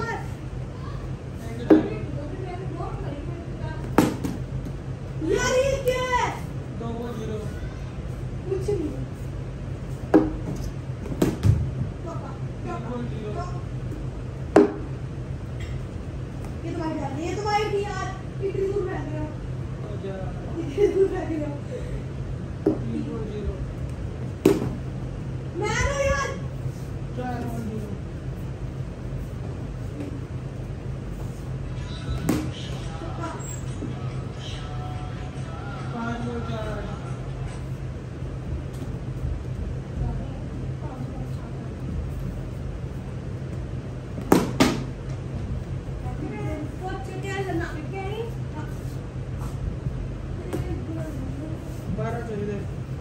यार ये क्या है? 2-0 कुछ नहीं। ये तुम्हारी जान है, ये तुम्हारी थी यार। इतनी दूर फेंक रहे हो, इतनी दूर फेंक रहे हो। 3-0 मैं ना यार 4-0 5-4 12 चाहिए।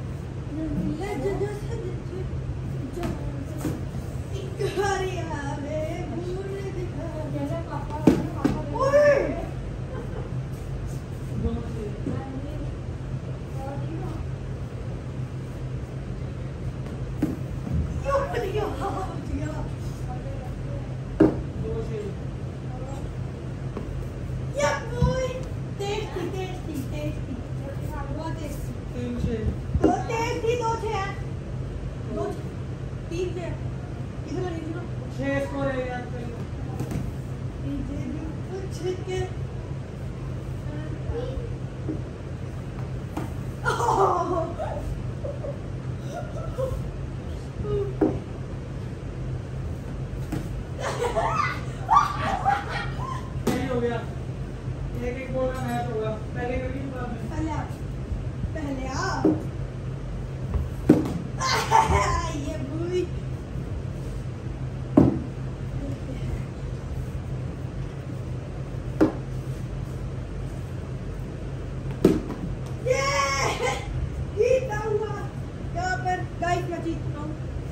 हो गया, एक गोल का मैच होगा। पहले करिए बाद में। पहले आ ये बुई जीता हुआ। यहाँ पर गाइस मैं जीत रहा हूँ।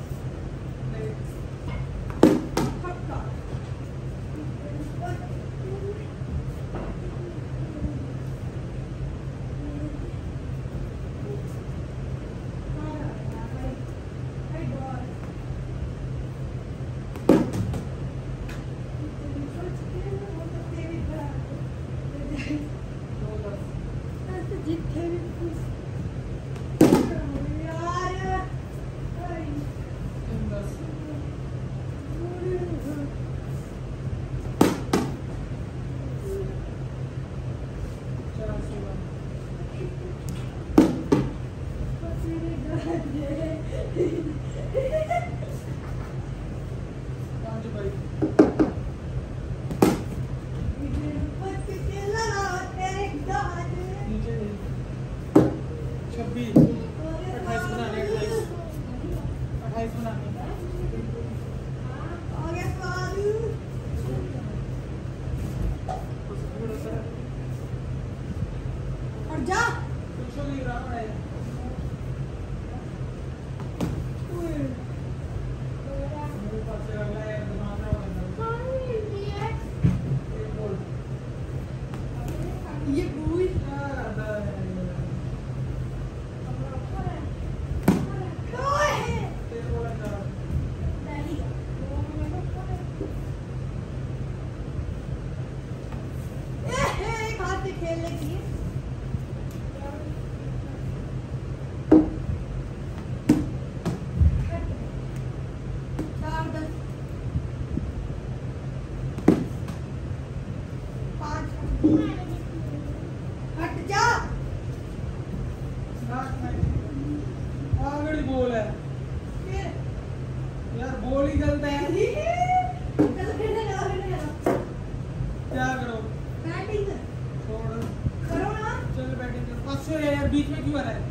बीच में क्यों आ रहा है?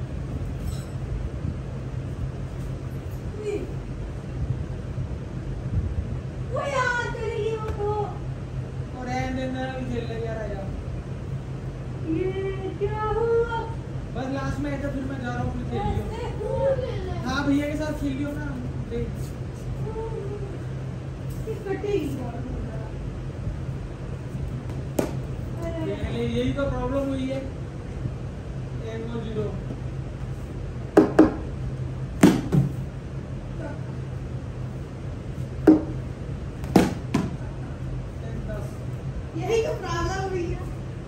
वो यार चलेगी वो तो। और एंड खेल ले यार आया। ये क्या हुआ? बस लास्ट में है तो फिर मैं जा रहा हूँ, फिर खेल लियो। हाँ भैया के साथ खेल लियो ना। यही तो प्रॉब्लम हुई है। 1-0 5-4 यही तो प्रॉब्लम हुई है,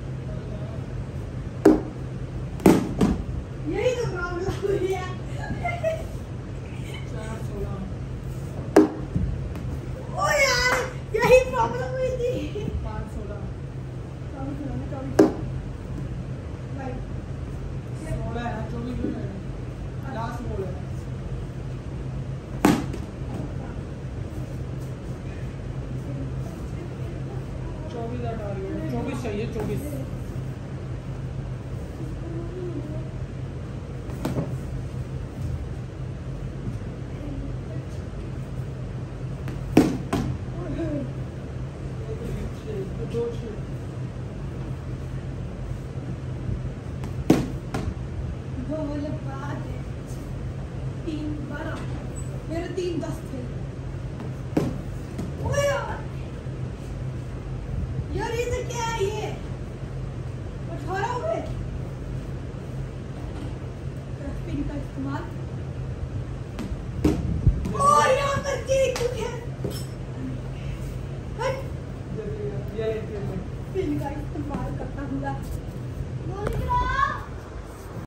यही तो प्रॉब्लम हुई है। 4 16 ओ यार यही प्रॉब्लम हुई थी। 5 16 राइट 16 है 24 में लास्ट बॉल है। 24 का टारगेट 24 चाहिए 24। बोल बात है 3 12 मेरे 3 10 थे। ओ यार यार ये तो क्या है ये 18 हो गए। पिन का इस्तेमाल